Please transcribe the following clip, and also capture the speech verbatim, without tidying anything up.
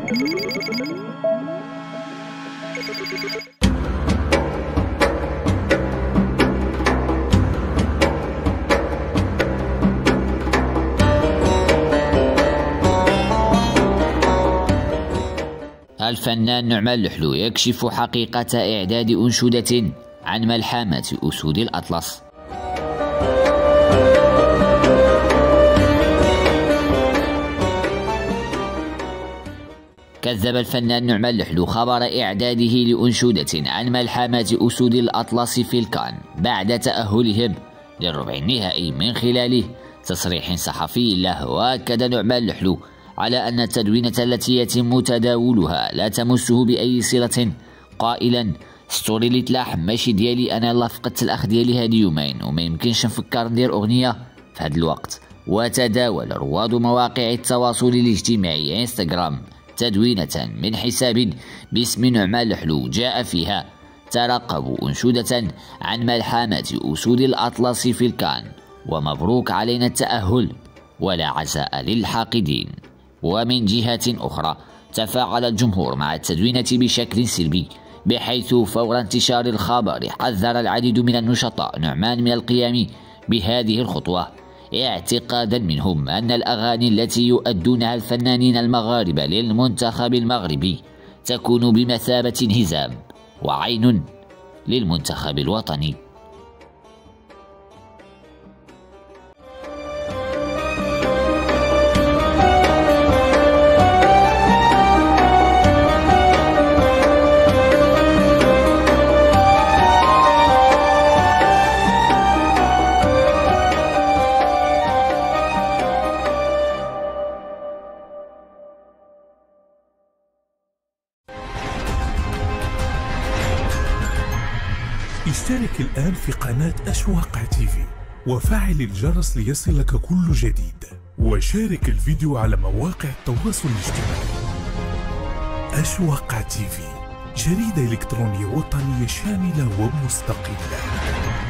الفنان نعمان لحلو يكشف حقيقة إعداد أنشودة عن ملحمة أسود الأطلس. كذب الفنان نعمان لحلو خبر إعداده لأنشودة عن ملحمة أسود الأطلس في الكان بعد تأهلهم للربع النهائي من خلال تصريح صحفي له. وأكد نعمان لحلو على أن التدوينة التي يتم تداولها لا تمسه بأي صلة، قائلا: ستوري اللي تلاح ماشي ديالي أنا، لا فقدت الأخ ديالي هاد يومين وما يمكنش نفكر ندير أغنية في هاد الوقت. وتداول رواد مواقع التواصل الاجتماعي انستغرام تدوينة من حساب باسم نعمان لحلو جاء فيها: ترقبوا أنشودة عن ملحمة أسود الأطلس في الكان، ومبروك علينا التأهل ولا عزاء للحاقدين. ومن جهة أخرى تفاعل الجمهور مع التدوينة بشكل سلبي، بحيث فور انتشار الخبر حذر العديد من النشطاء نعمان من القيام بهذه الخطوة، اعتقادا منهم أن الأغاني التي يؤدونها الفنانين المغاربة للمنتخب المغربي تكون بمثابة انهزام وعين للمنتخب الوطني. اشترك الآن في قناة أشواق تيفي وفعل الجرس ليصلك كل جديد، وشارك الفيديو على مواقع التواصل الاجتماعي. أشواق تيفي، جريدة إلكترونية وطنية شاملة ومستقلة.